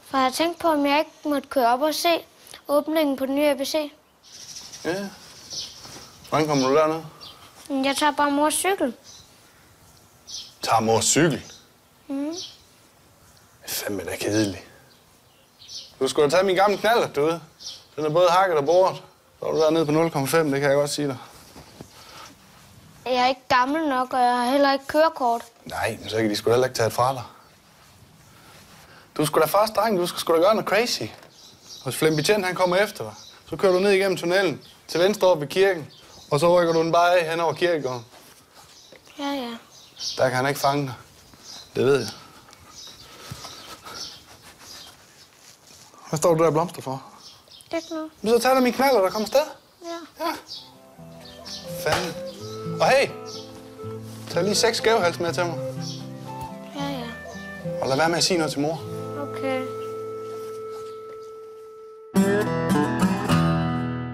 For jeg tænkte på, om jeg ikke måtte køre op og se åbningen på den nye ABC. Ja. Hvordan kommer du derned? Jeg tager bare mors cykel. Tager mors cykel? Mm. Det er fandme da kedeligt. Du skulle da tage min gamle knallert derude. Den er både hakket og boret. Så er du dernede på 0,5, det kan jeg godt sige dig. Jeg er ikke gammel nok, og jeg har heller ikke kørekort. Nej, men så kan de sgu da heller ikke tage det fra dig. Du skal da fast, dreng. Du skal sgu da gøre noget crazy. Hvis Flem Betjent, han kommer efter dig, så kører du ned igennem tunnelen til venstre op ved kirken, og så rykker du den bare af hen over kirkegården. Ja, ja. Der kan han ikke fange dig. Det ved jeg. Hvad står du der og blomster for? Det er ikke noget. Men så tager du min knaller, der kommer afsted. Ja. Ja. Fanden. Og hey, tag lige 6 skævehals med til mig. Ja, ja. Og lad være med at sige noget til mor. Okay.